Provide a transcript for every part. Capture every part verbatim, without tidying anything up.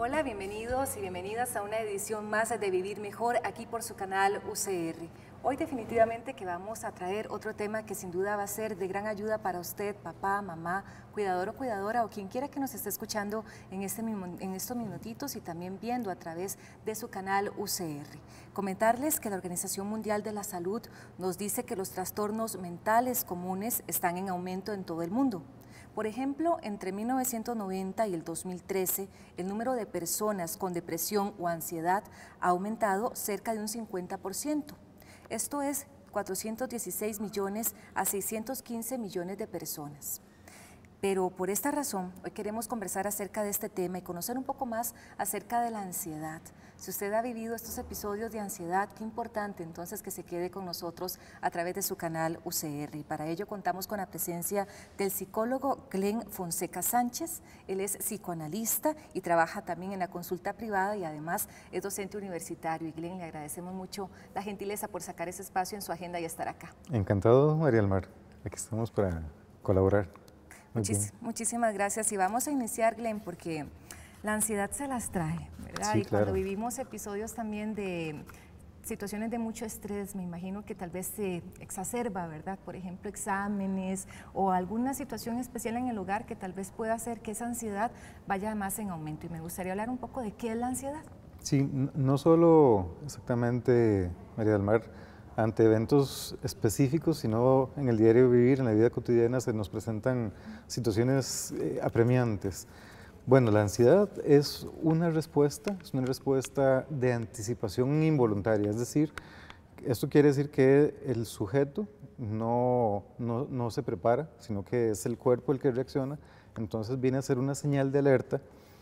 Hola, bienvenidos y bienvenidas a una edición más de Vivir Mejor aquí por su canal U C R. Hoy definitivamente que vamos a traer otro tema que sin duda va a ser de gran ayuda para usted, papá, mamá, cuidador o cuidadora o quien quiera que nos esté escuchando en, este, en estos minutitos y también viendo a través de su canal U C R. Comentarles que la Organización Mundial de la Salud nos dice que los trastornos mentales comunes están en aumento en todo el mundo. Por ejemplo, entre mil novecientos noventa y el dos mil trece, el número de personas con depresión o ansiedad ha aumentado cerca de un cincuenta por ciento. Esto es cuatrocientos dieciséis millones a seiscientos quince millones de personas. Pero por esta razón, hoy queremos conversar acerca de este tema y conocer un poco más acerca de la ansiedad. Si usted ha vivido estos episodios de ansiedad, qué importante entonces que se quede con nosotros a través de su canal U C R. Y para ello contamos con la presencia del psicólogo Glenn Fonseca Sánchez. Él es psicoanalista y trabaja también en la consulta privada y además es docente universitario. Y Glenn, le agradecemos mucho la gentileza por sacar ese espacio en su agenda y estar acá. Encantado, María del Mar. Aquí estamos para colaborar. Muchis, muchísimas gracias y vamos a iniciar, Glenn, porque la ansiedad se las trae, ¿verdad? Sí, y claro. Cuando vivimos episodios también de situaciones de mucho estrés, me imagino que tal vez se exacerba, ¿verdad? Por ejemplo, exámenes o alguna situación especial en el hogar que tal vez pueda hacer que esa ansiedad vaya más en aumento. Y me gustaría hablar un poco de qué es la ansiedad. Sí, no solo exactamente, María del Mar, ante eventos específicos, sino en el diario vivir, en la vida cotidiana, se nos presentan situaciones eh, apremiantes. Bueno, la ansiedad es una respuesta, es una respuesta de anticipación involuntaria, es decir, esto quiere decir que el sujeto no, no, no se prepara, sino que es el cuerpo el que reacciona, entonces viene a ser una señal de alerta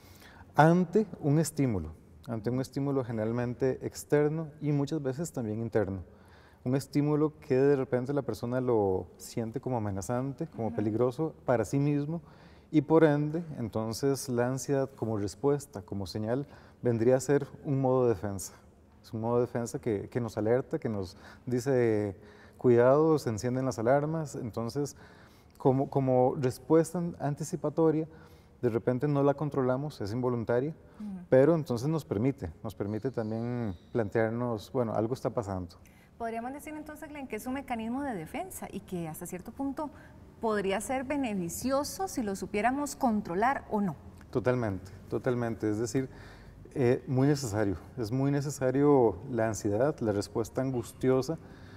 ante un estímulo, ante un estímulo generalmente externo y muchas veces también interno. Un estímulo que de repente la persona lo siente como amenazante, como uh-huh. peligroso para sí mismo y por ende, entonces la ansiedad como respuesta, como señal, vendría a ser un modo de defensa. Es un modo de defensa que, que nos alerta, que nos dice, cuidado, se encienden las alarmas. Entonces, como, como respuesta anticipatoria, de repente no la controlamos, es involuntaria, uh-huh. pero entonces nos permite, nos permite también plantearnos, bueno, algo está pasando. Podríamos decir entonces, Glenn, que es un mecanismo de defensa y que hasta cierto punto podría ser beneficioso si lo supiéramos controlar o no. Totalmente, totalmente. Es decir, eh, muy necesario. Es muy necesario la ansiedad, la respuesta angustiosa.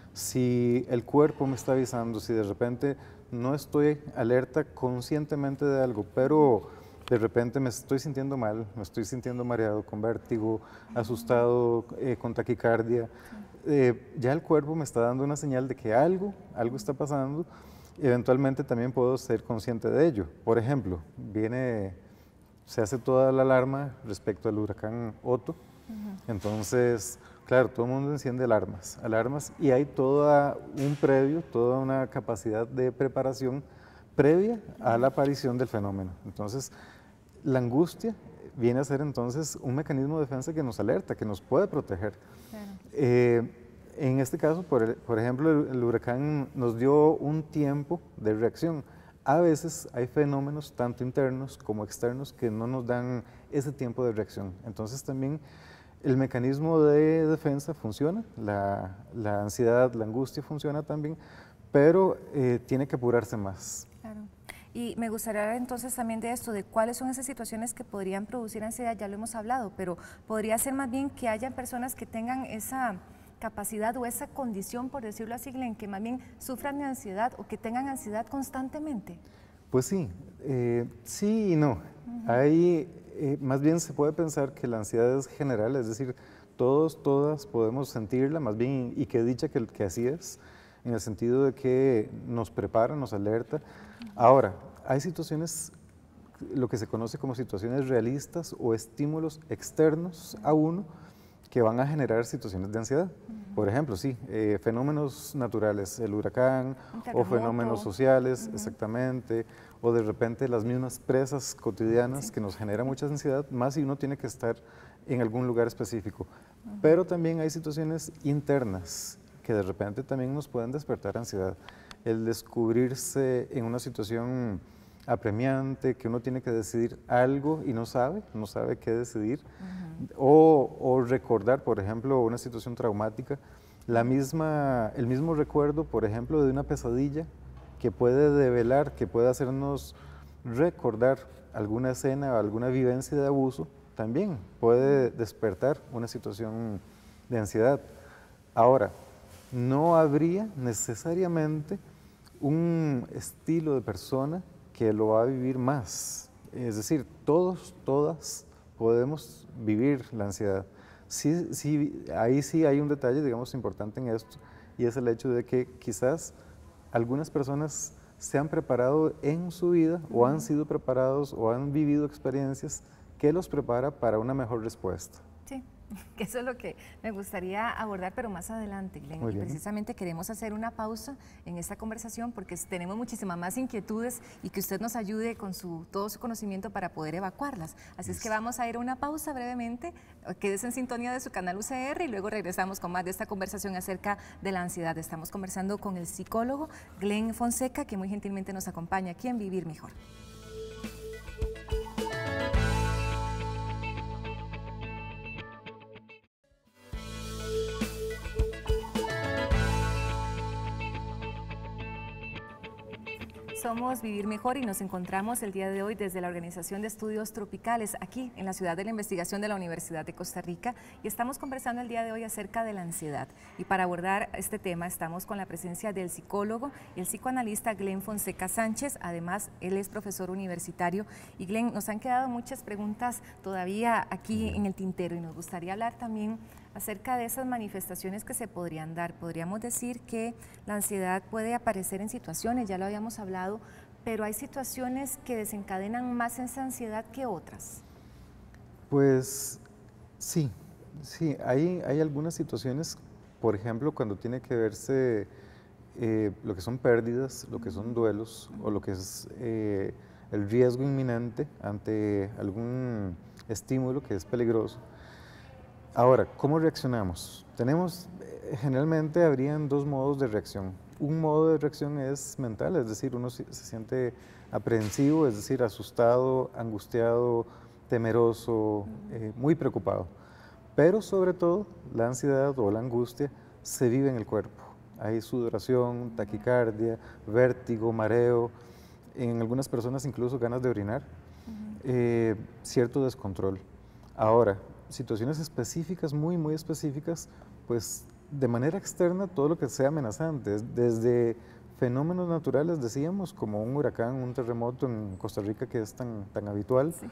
Si el cuerpo me está avisando, si de repente no estoy alerta conscientemente de algo, pero de repente me estoy sintiendo mal, me estoy sintiendo mareado, con vértigo, asustado, eh, con taquicardia, eh, ya el cuerpo me está dando una señal de que algo, algo está pasando. Eventualmente también puedo ser consciente de ello. Por ejemplo, viene, se hace toda la alarma respecto al huracán Otto, uh-huh. entonces, claro, todo el mundo enciende alarmas, alarmas y hay todo un previo, toda una capacidad de preparación previa a la aparición del fenómeno. Entonces, la angustia viene a ser entonces un mecanismo de defensa que nos alerta, que nos puede proteger. Claro. Eh, en este caso, por, el, por ejemplo, el, el huracán nos dio un tiempo de reacción. A veces hay fenómenos, tanto internos como externos, que no nos dan ese tiempo de reacción. Entonces también el mecanismo de defensa funciona, la, la ansiedad, la angustia funciona también, pero eh, tiene que apurarse más. Claro. Y me gustaría hablar entonces también de esto, de cuáles son esas situaciones que podrían producir ansiedad, ya lo hemos hablado, pero podría ser más bien que hayan personas que tengan esa capacidad o esa condición, por decirlo así, en que más bien sufran de ansiedad o que tengan ansiedad constantemente. Pues sí, eh, sí y no. Uh-huh. Hay, eh, más bien se puede pensar que la ansiedad es general, es decir, todos, todas podemos sentirla, más bien, y que dicha que, que así es, en el sentido de que nos prepara, nos alerta. Ahora, hay situaciones, lo que se conoce como situaciones realistas o estímulos externos a uno que van a generar situaciones de ansiedad. Uh-huh. Por ejemplo, sí, eh, fenómenos naturales, el huracán, o fenómenos sociales, uh-huh. exactamente, o de repente las mismas presas cotidianas sí. que nos generan mucha ansiedad, más si uno tiene que estar en algún lugar específico. Uh-huh. Pero también hay situaciones internas que de repente también nos pueden despertar ansiedad. El descubrirse en una situación apremiante, que uno tiene que decidir algo y no sabe, no sabe qué decidir, uh-huh. o, o recordar, por ejemplo, una situación traumática, la misma, el mismo recuerdo, por ejemplo, de una pesadilla que puede develar, que puede hacernos recordar alguna escena o alguna vivencia de abuso, también puede despertar una situación de ansiedad. Ahora, no habría necesariamente un estilo de persona que lo va a vivir más. Es decir, todos, todas podemos vivir la ansiedad. Sí, sí, ahí sí hay un detalle, digamos, importante en esto, y es el hecho de que quizás algunas personas se han preparado en su vida, uh-huh. o han sido preparados, o han vivido experiencias que los prepara para una mejor respuesta. Sí, que eso es lo que me gustaría abordar, pero más adelante, Glenn. Y precisamente queremos hacer una pausa en esta conversación porque tenemos muchísimas más inquietudes y que usted nos ayude con su, todo su conocimiento para poder evacuarlas. Así es que vamos a ir a una pausa brevemente, quédese en sintonía de su canal U C R y luego regresamos con más de esta conversación acerca de la ansiedad. Estamos conversando con el psicólogo Glenn Fonseca, que muy gentilmente nos acompaña aquí en Vivir Mejor. Somos Vivir Mejor y nos encontramos el día de hoy desde la Organización de Estudios Tropicales aquí en la Ciudad de la Investigación de la Universidad de Costa Rica y estamos conversando el día de hoy acerca de la ansiedad. Y para abordar este tema estamos con la presencia del psicólogo y el psicoanalista Glenn Fonseca Sánchez. Además, él es profesor universitario. Y Glenn, nos han quedado muchas preguntas todavía aquí en el tintero y nos gustaría hablar también acerca de esas manifestaciones que se podrían dar. Podríamos decir que la ansiedad puede aparecer en situaciones, ya lo habíamos hablado, pero hay situaciones que desencadenan más esa ansiedad que otras. Pues sí, sí, hay, hay algunas situaciones, por ejemplo, cuando tiene que verse eh, lo que son pérdidas, lo que son duelos, o lo que es eh, el riesgo inminente ante algún estímulo que es peligroso. Ahora, ¿cómo reaccionamos? Tenemos, generalmente habrían dos modos de reacción. Un modo de reacción es mental, es decir, uno se, se siente aprehensivo, es decir, asustado, angustiado, temeroso, eh, muy preocupado. Pero sobre todo, la ansiedad o la angustia se vive en el cuerpo. Hay sudoración, taquicardia, vértigo, mareo, en algunas personas incluso ganas de orinar, eh, cierto descontrol. Ahora, situaciones específicas, muy, muy específicas, pues de manera externa todo lo que sea amenazante, desde fenómenos naturales, decíamos, como un huracán, un terremoto en Costa Rica que es tan, tan habitual, sí.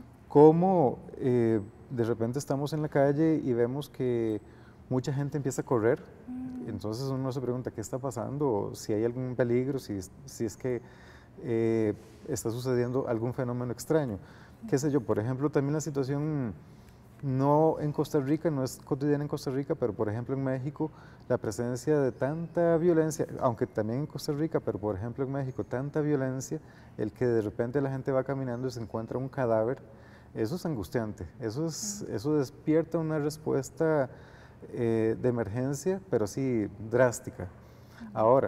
como eh, de repente estamos en la calle y vemos que mucha gente empieza a correr, mm. entonces uno se pregunta qué está pasando, si hay algún peligro, si, si es que eh, está sucediendo algún fenómeno extraño. Mm. Qué sé yo, por ejemplo, también la situación... No en Costa Rica, no es cotidiana en Costa Rica, pero por ejemplo en México la presencia de tanta violencia, aunque también en Costa Rica, pero por ejemplo en México tanta violencia, el que de repente la gente va caminando y se encuentra un cadáver, eso es angustiante, eso, es, eso despierta una respuesta eh, de emergencia, pero sí drástica. Ahora,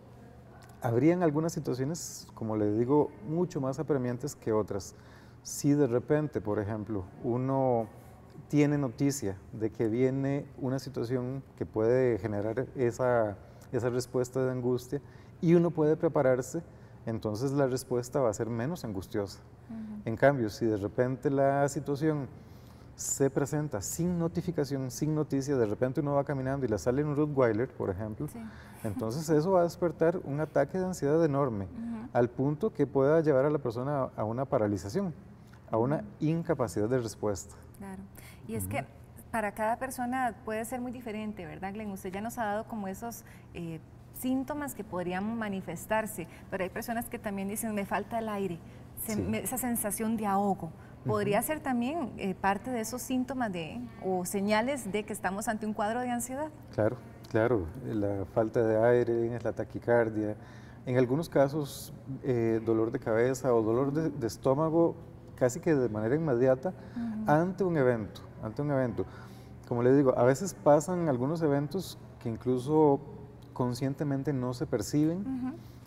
habrían algunas situaciones, como le digo, mucho más apremiantes que otras. Si de repente, por ejemplo, uno tiene noticia de que viene una situación que puede generar esa, esa respuesta de angustia y uno puede prepararse, entonces la respuesta va a ser menos angustiosa. Uh-huh. En cambio, si de repente la situación se presenta sin notificación, sin noticia, de repente uno va caminando y le sale un Rottweiler, por ejemplo, sí. entonces eso va a despertar un ataque de ansiedad enorme, uh-huh. al punto que pueda llevar a la persona a una paralización, a una incapacidad de respuesta. Claro, y es uh-huh. que para cada persona puede ser muy diferente, ¿verdad, Glenn? Usted ya nos ha dado como esos eh, síntomas que podrían manifestarse, pero hay personas que también dicen, me falta el aire, se, sí. me, esa sensación de ahogo. ¿Podría uh-huh. ser también eh, parte de esos síntomas de, o señales de que estamos ante un cuadro de ansiedad? Claro, claro, la falta de aire, la taquicardia, en algunos casos eh, dolor de cabeza o dolor de, de estómago casi que de manera inmediata uh-huh. ante un evento, ante un evento. Como le digo, a veces pasan algunos eventos que incluso conscientemente no se perciben, uh-huh.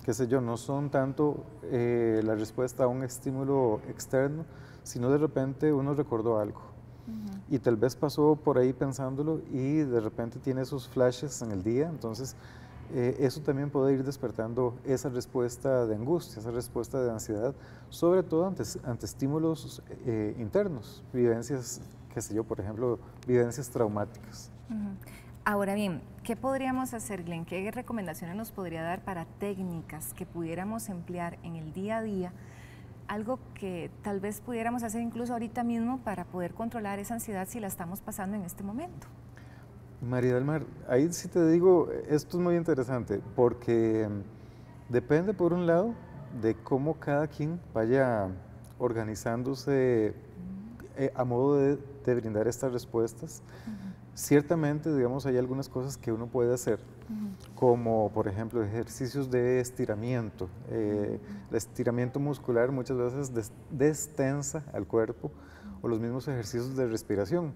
qué sé yo, no son tanto eh, la respuesta a un estímulo externo, sino de repente uno recordó algo. Uh-huh. Y tal vez pasó por ahí pensándolo y de repente tiene esos flashes en el día, entonces eh, eso también puede ir despertando esa respuesta de angustia, esa respuesta de ansiedad, sobre todo ante, ante estímulos eh, internos, vivencias, qué sé yo, por ejemplo, vivencias traumáticas. Uh-huh. Ahora bien, ¿qué podríamos hacer, Glenn? ¿Qué recomendaciones nos podría dar para técnicas que pudiéramos emplear en el día a día? Algo que tal vez pudiéramos hacer incluso ahorita mismo para poder controlar esa ansiedad si la estamos pasando en este momento. María del Mar, ahí sí te digo, esto es muy interesante porque depende por un lado de cómo cada quien vaya organizándose eh, a modo de, de brindar estas respuestas. Uh-huh. Ciertamente, digamos, hay algunas cosas que uno puede hacer, uh-huh. como por ejemplo ejercicios de estiramiento. Eh, uh-huh. El estiramiento muscular muchas veces des destensa al cuerpo, uh-huh. o los mismos ejercicios de respiración.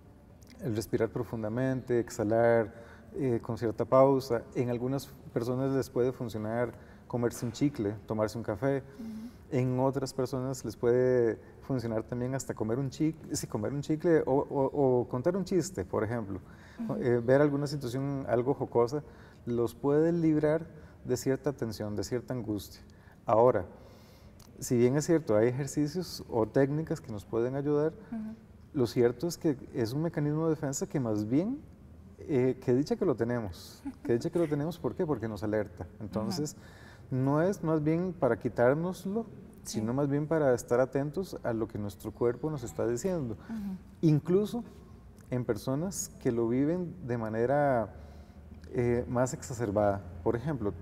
El respirar profundamente, exhalar eh, con cierta pausa. En algunas personas les puede funcionar comerse un chicle, tomarse un café. Uh-huh. En otras personas les puede funcionar también hasta comer un chicle, sí, comer un chicle o, o, o contar un chiste, por ejemplo. Uh-huh. eh, ver alguna situación algo jocosa los puede librar de cierta tensión, de cierta angustia. Ahora, si bien es cierto, hay ejercicios o técnicas que nos pueden ayudar, uh-huh. lo cierto es que es un mecanismo de defensa que más bien, eh, que dicha que lo tenemos, que dicha que lo tenemos, ¿por qué? Porque nos alerta. Entonces, uh-huh. no es más bien para quitárnoslo, sí. sino más bien para estar atentos a lo que nuestro cuerpo nos está diciendo. Uh-huh. Incluso en personas que lo viven de manera eh, más exacerbada. Por ejemplo,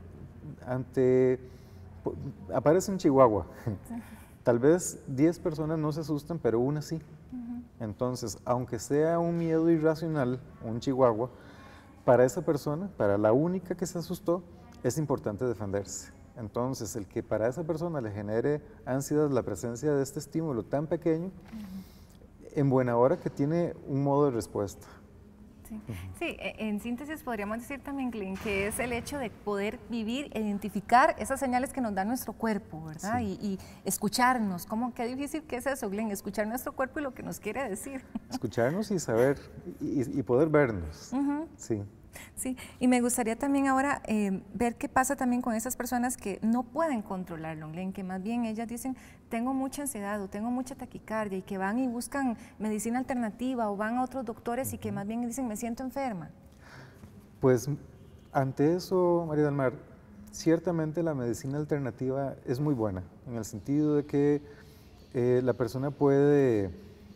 ante, aparece un chihuahua. Sí. Tal vez diez personas no se asustan, pero una sí. Uh-huh. Entonces, aunque sea un miedo irracional, un chihuahua, para esa persona, para la única que se asustó, es importante defenderse. Entonces, el que para esa persona le genere ansiedad la presencia de este estímulo tan pequeño, uh-huh. en buena hora que tiene un modo de respuesta. Sí. Uh-huh. Sí, en síntesis podríamos decir también, Glenn, que es el hecho de poder vivir, identificar esas señales que nos da nuestro cuerpo, ¿verdad? Sí. Y, y escucharnos. ¿Cómo? Qué difícil que es eso, Glenn, escuchar nuestro cuerpo y lo que nos quiere decir. Escucharnos y saber, y, y poder vernos. Uh-huh. Sí. Sí, y me gustaría también ahora eh, ver qué pasa también con esas personas que no pueden controlarlo, Glenn, que más bien ellas dicen, tengo mucha ansiedad o tengo mucha taquicardia y que van y buscan medicina alternativa o van a otros doctores y que más bien dicen, me siento enferma. Pues ante eso, María del Mar, ciertamente la medicina alternativa es muy buena, en el sentido de que eh, la persona puede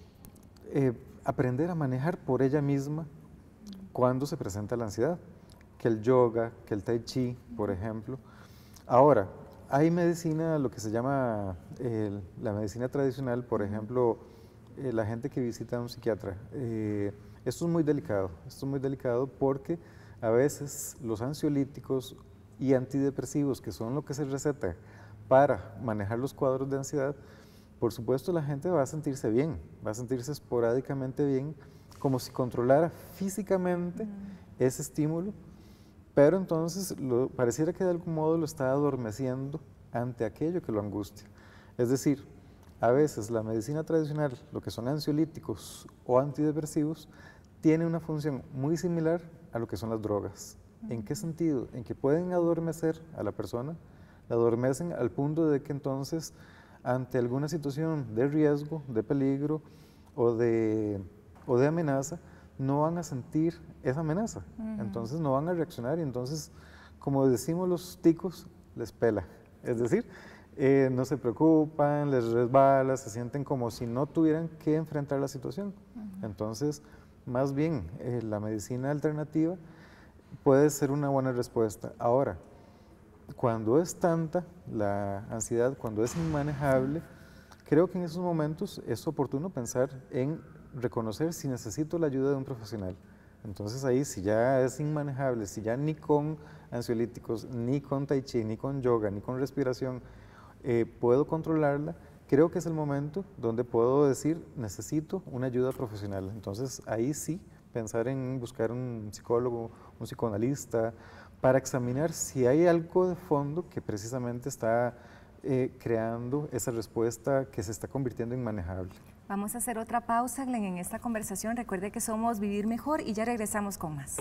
eh, aprender a manejar por ella misma cuando se presenta la ansiedad, que el yoga, que el tai chi, por ejemplo. Ahora, hay medicina, lo que se llama eh, la medicina tradicional, por ejemplo, eh, la gente que visita a un psiquiatra. Eh, esto es muy delicado, esto es muy delicado porque a veces los ansiolíticos y antidepresivos, que son lo que se receta para manejar los cuadros de ansiedad, por supuesto la gente va a sentirse bien, va a sentirse esporádicamente bien, como si controlara físicamente mm. ese estímulo, pero entonces lo, pareciera que de algún modo lo está adormeciendo ante aquello que lo angustia. Es decir, a veces la medicina tradicional, lo que son ansiolíticos o antidepresivos, tiene una función muy similar a lo que son las drogas. Mm. ¿En qué sentido? En que pueden adormecer a la persona, la adormecen al punto de que entonces, ante alguna situación de riesgo, de peligro o de... o de amenaza, no van a sentir esa amenaza, uh-huh. entonces no van a reaccionar y entonces, como decimos los ticos, les pela, es decir, eh, no se preocupan, les resbala, se sienten como si no tuvieran que enfrentar la situación. Uh-huh. Entonces, más bien, eh, la medicina alternativa puede ser una buena respuesta. Ahora, cuando es tanta la ansiedad, cuando es inmanejable, creo que en esos momentos es oportuno pensar en reconocer si necesito la ayuda de un profesional. Entonces ahí, si ya es inmanejable, si ya ni con ansiolíticos, ni con tai chi, ni con yoga, ni con respiración, eh, puedo controlarla, creo que es el momento donde puedo decir, necesito una ayuda profesional. Entonces ahí sí, pensar en buscar un psicólogo, un psicoanalista, para examinar si hay algo de fondo que precisamente está eh, creando esa respuesta que se está convirtiendo en inmanejable. Vamos a hacer otra pausa, Glenn, en esta conversación. Recuerde que somos Vivir Mejor y ya regresamos con más.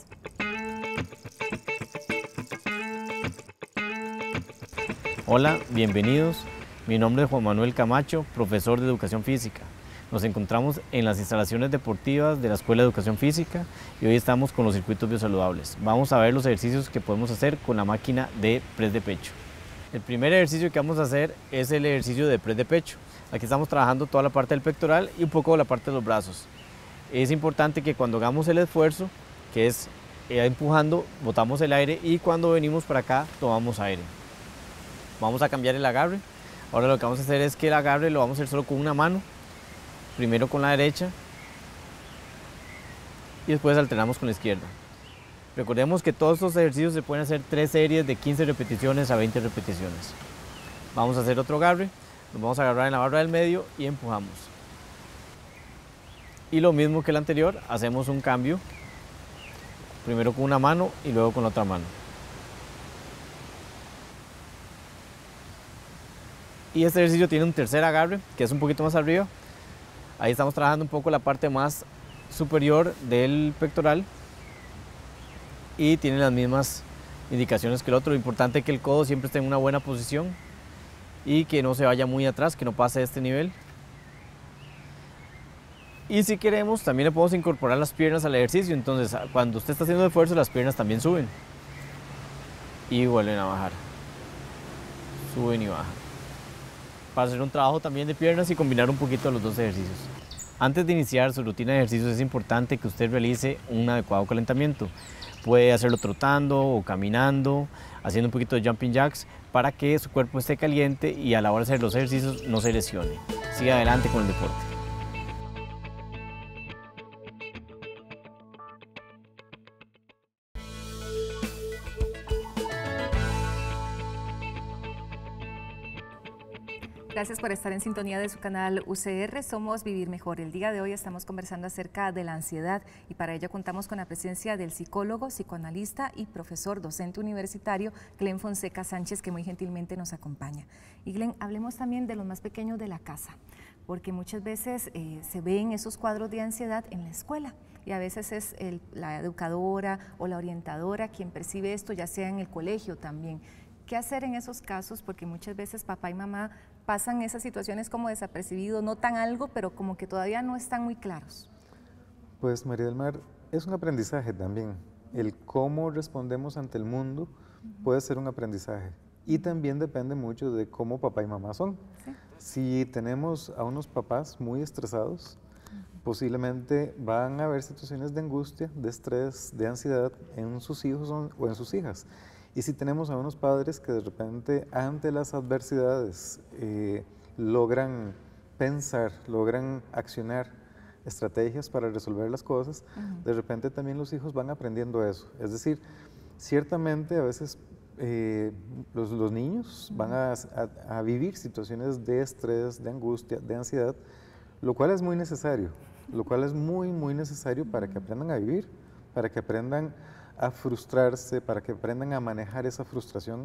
Hola, bienvenidos. Mi nombre es Juan Manuel Camacho, profesor de Educación Física. Nos encontramos en las instalaciones deportivas de la Escuela de Educación Física y hoy estamos con los circuitos biosaludables. Vamos a ver los ejercicios que podemos hacer con la máquina de press de pecho. El primer ejercicio que vamos a hacer es el ejercicio de press de pecho. Aquí estamos trabajando toda la parte del pectoral y un poco la parte de los brazos. Es importante que cuando hagamos el esfuerzo, que es eh, empujando, botamos el aire y cuando venimos para acá tomamos aire. Vamos a cambiar el agarre. Ahora lo que vamos a hacer es que el agarre lo vamos a hacer solo con una mano. Primero con la derecha y después alternamos con la izquierda. Recordemos que todos estos ejercicios se pueden hacer tres series de quince repeticiones a veinte repeticiones. Vamos a hacer otro agarre, nos vamos a agarrar en la barra del medio y empujamos. Y lo mismo que el anterior, hacemos un cambio, primero con una mano y luego con la otra mano. Y este ejercicio tiene un tercer agarre, que es un poquito más arriba. Ahí estamos trabajando un poco la parte más superior del pectoral y tiene las mismas indicaciones que el otro. Lo importante es que el codo siempre esté en una buena posición y que no se vaya muy atrás, que no pase de este nivel. Y si queremos, también le podemos incorporar las piernas al ejercicio. Entonces, cuando usted está haciendo esfuerzo, las piernas también suben y vuelven a bajar. Suben y bajan. Para hacer un trabajo también de piernas y combinar un poquito los dos ejercicios. Antes de iniciar su rutina de ejercicios es importante que usted realice un adecuado calentamiento. Puede hacerlo trotando o caminando, haciendo un poquito de jumping jacks para que su cuerpo esté caliente y a la hora de hacer los ejercicios no se lesione. Siga adelante con el deporte. Gracias por estar en sintonía de su canal U C R, somos Vivir Mejor. El día de hoy estamos conversando acerca de la ansiedad y para ello contamos con la presencia del psicólogo, psicoanalista y profesor docente universitario Glenn Fonseca Sánchez, que muy gentilmente nos acompaña. Y Glenn, hablemos también de los más pequeños de la casa, porque muchas veces eh, se ven esos cuadros de ansiedad en la escuela y a veces es el, la educadora o la orientadora quien percibe esto, ya sea en el colegio también. ¿Qué hacer en esos casos? Porque muchas veces papá y mamá pasan esas situaciones como desapercibidos, notan algo, pero como que todavía no están muy claros. Pues María del Mar, es un aprendizaje también. El cómo respondemos ante el mundo uh-huh. puede ser un aprendizaje. Y también depende mucho de cómo papá y mamá son. ¿Sí? Si tenemos a unos papás muy estresados, uh-huh. posiblemente van a haber situaciones de angustia, de estrés, de ansiedad en sus hijos o en sus hijas. Y si tenemos a unos padres que de repente ante las adversidades eh, logran pensar, logran accionar estrategias para resolver las cosas, uh-huh. de repente también los hijos van aprendiendo eso. Es decir, ciertamente a veces eh, los, los niños uh-huh. van a, a, a vivir situaciones de estrés, de angustia, de ansiedad, lo cual es muy necesario, lo cual es muy, muy necesario para que aprendan a vivir, para que aprendan a frustrarse, para que aprendan a manejar esa frustración.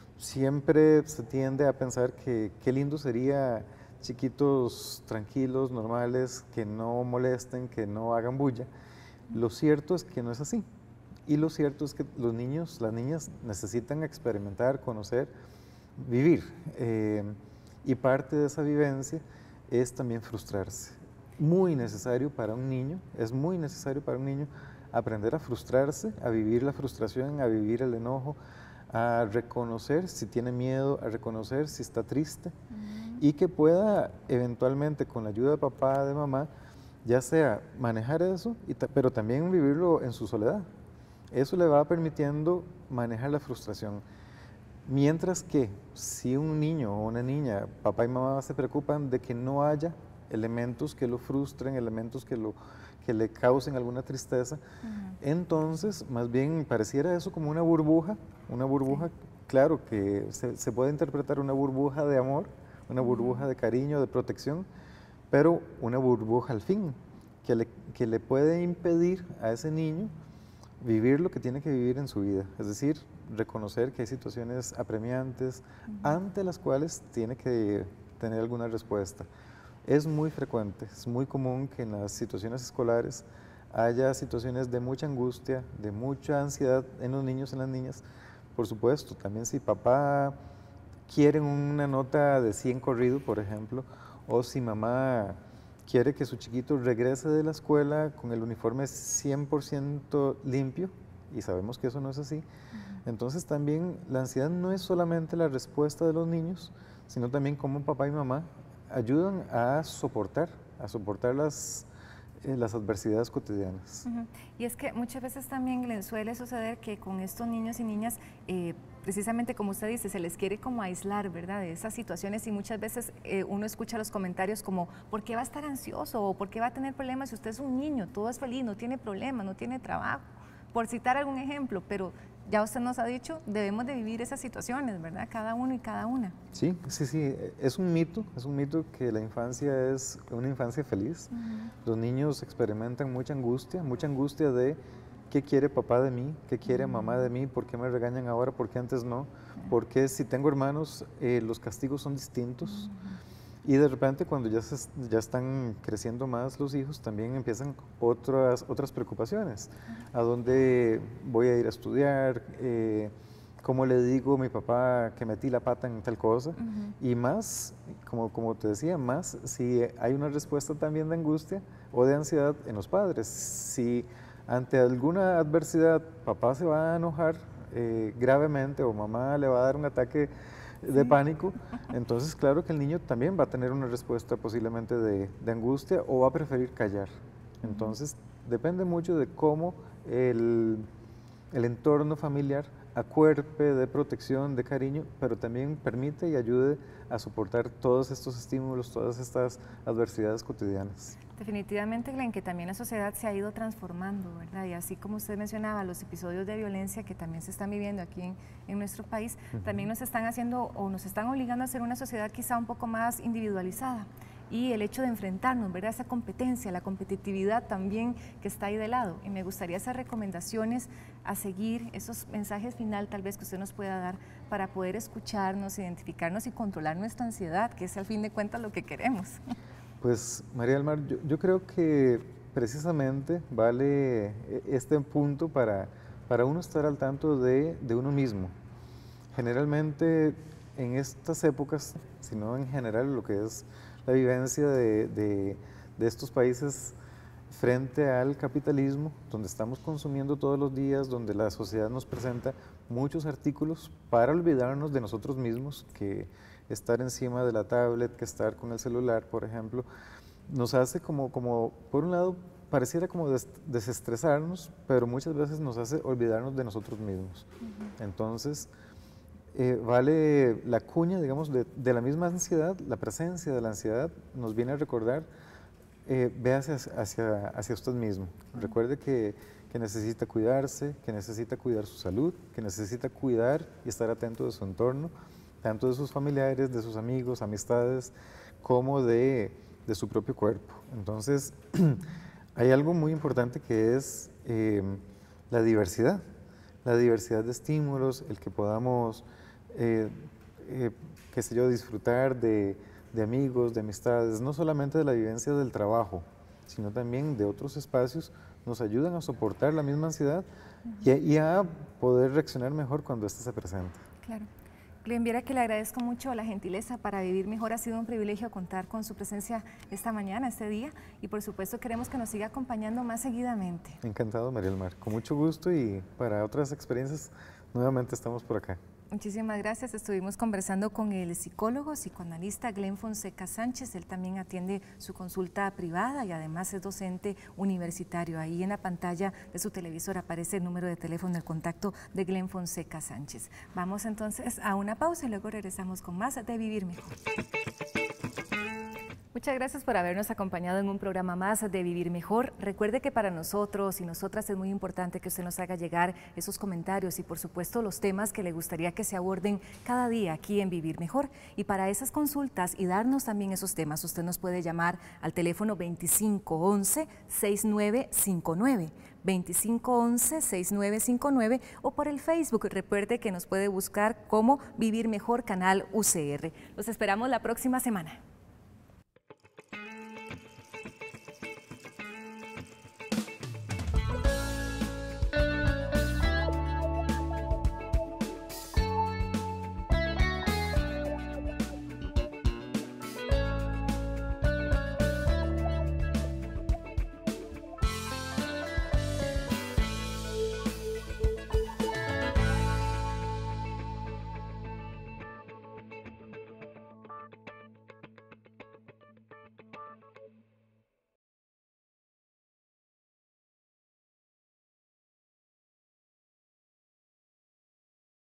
Siempre se tiende a pensar que qué lindo sería chiquitos tranquilos, normales, que no molesten, que no hagan bulla. Lo cierto es que no es así. Y lo cierto es que los niños, las niñas necesitan experimentar, conocer, vivir. Eh, y parte de esa vivencia es también frustrarse. Muy necesario para un niño, es muy necesario para un niño aprender a frustrarse, a vivir la frustración, a vivir el enojo, a reconocer si tiene miedo, a reconocer si está triste uh-huh. y que pueda eventualmente con la ayuda de papá, de mamá, ya sea manejar eso, y ta- pero también vivirlo en su soledad. Eso le va permitiendo manejar la frustración. Mientras que si un niño o una niña, papá y mamá se preocupan de que no haya elementos que lo frustren, elementos que lo que le causen alguna tristeza, uh-huh. entonces más bien pareciera eso como una burbuja, una burbuja, sí. claro que se, se puede interpretar una burbuja de amor, una burbuja uh-huh. de cariño, de protección, pero una burbuja al fin, que le, que le puede impedir a ese niño vivir lo que tiene que vivir en su vida, es decir, reconocer que hay situaciones apremiantes uh-huh. ante las cuales tiene que tener alguna respuesta. Es muy frecuente, es muy común que en las situaciones escolares haya situaciones de mucha angustia, de mucha ansiedad en los niños, en las niñas. Por supuesto, también si papá quiere una nota de cien corrido, por ejemplo, o si mamá quiere que su chiquito regrese de la escuela con el uniforme cien por ciento limpio, y sabemos que eso no es así, uh-huh. entonces también la ansiedad no es solamente la respuesta de los niños, sino también cómo papá y mamá ayudan a soportar, a soportar las, eh, las adversidades cotidianas. Uh-huh. Y es que muchas veces también les suele suceder que con estos niños y niñas, eh, precisamente como usted dice, se les quiere como aislar, ¿verdad?, de esas situaciones, y muchas veces eh, uno escucha los comentarios como, ¿por qué va a estar ansioso? ¿O por qué va a tener problemas si usted es un niño? Todo es feliz, no tiene problemas, no tiene trabajo, por citar algún ejemplo, pero ya usted nos ha dicho, debemos de vivir esas situaciones, ¿verdad?, cada uno y cada una. Sí, sí, sí, es un mito, es un mito que la infancia es una infancia feliz. Uh-huh. Los niños experimentan mucha angustia, mucha angustia de qué quiere papá de mí, qué quiere uh-huh. mamá de mí, por qué me regañan ahora, por qué antes no, uh-huh. por qué si tengo hermanos eh, los castigos son distintos. Uh-huh. Y de repente cuando ya, se, ya están creciendo más los hijos, también empiezan otras, otras preocupaciones. ¿A dónde voy a ir a estudiar? Eh, ¿Cómo le digo a mi papá que metí la pata en tal cosa? Uh-huh. Y más, como, como te decía, más si hay una respuesta también de angustia o de ansiedad en los padres. Si ante alguna adversidad papá se va a enojar eh, gravemente o mamá le va a dar un ataque de sí. pánico, entonces claro que el niño también va a tener una respuesta posiblemente de, de angustia o va a preferir callar. Entonces uh-huh. depende mucho de cómo el, el entorno familiar acuerpe de protección, de cariño, pero también permite y ayude a soportar todos estos estímulos, todas estas adversidades cotidianas. Definitivamente, Glenn, que también la sociedad se ha ido transformando, ¿verdad? Y así como usted mencionaba, los episodios de violencia que también se están viviendo aquí en, en nuestro país, uh-huh. también nos están haciendo o nos están obligando a ser una sociedad quizá un poco más individualizada. Y el hecho de enfrentarnos, ¿verdad?, esa competencia, la competitividad también que está ahí de lado. Y me gustaría esas recomendaciones a seguir, esos mensajes final tal vez que usted nos pueda dar para poder escucharnos, identificarnos y controlar nuestra ansiedad, que es al fin de cuentas lo que queremos. Pues María del Mar, yo, yo creo que precisamente vale este punto para, para uno estar al tanto de, de uno mismo. Generalmente en estas épocas, si no en general lo que es la vivencia de, de, de estos países frente al capitalismo, donde estamos consumiendo todos los días, donde la sociedad nos presenta muchos artículos para olvidarnos de nosotros mismos, que estar encima de la tablet, que estar con el celular, por ejemplo, nos hace como, como por un lado, pareciera como des, desestresarnos, pero muchas veces nos hace olvidarnos de nosotros mismos. Uh-huh. Entonces, Eh, vale la cuña, digamos, de, de la misma ansiedad, la presencia de la ansiedad nos viene a recordar, eh, véase hacia, hacia, hacia usted mismo. Uh-huh. Recuerde que, que necesita cuidarse, que necesita cuidar su salud, que necesita cuidar y estar atento de su entorno, tanto de sus familiares, de sus amigos, amistades, como de, de su propio cuerpo. Entonces, hay algo muy importante que es eh, la diversidad, la diversidad de estímulos, el que podamos Eh, eh, qué sé yo, disfrutar de, de amigos, de amistades, no solamente de la vivencia del trabajo, sino también de otros espacios, nos ayudan a soportar la misma ansiedad uh-huh. y, y a poder reaccionar mejor cuando ésta se presenta. Claro. Glenn, viera que le agradezco mucho la gentileza para vivir mejor. Ha sido un privilegio contar con su presencia esta mañana, este día, y por supuesto queremos que nos siga acompañando más seguidamente. Encantado, María del Mar, con mucho gusto, y para otras experiencias nuevamente estamos por acá. Muchísimas gracias. Estuvimos conversando con el psicólogo, psicoanalista Glenn Fonseca Sánchez. Él también atiende su consulta privada y además es docente universitario. Ahí en la pantalla de su televisor aparece el número de teléfono, el contacto de Glenn Fonseca Sánchez. Vamos entonces a una pausa y luego regresamos con más de Vivir Mejor. Muchas gracias por habernos acompañado en un programa más de Vivir Mejor. Recuerde que para nosotros y nosotras es muy importante que usted nos haga llegar esos comentarios y por supuesto los temas que le gustaría que se aborden cada día aquí en Vivir Mejor. Y para esas consultas y darnos también esos temas, usted nos puede llamar al teléfono veinticinco once, sesenta y nueve cincuenta y nueve. veinticinco once, sesenta y nueve cincuenta y nueve o por el Facebook. Recuerde que nos puede buscar como Vivir Mejor Canal U C R. Los esperamos la próxima semana.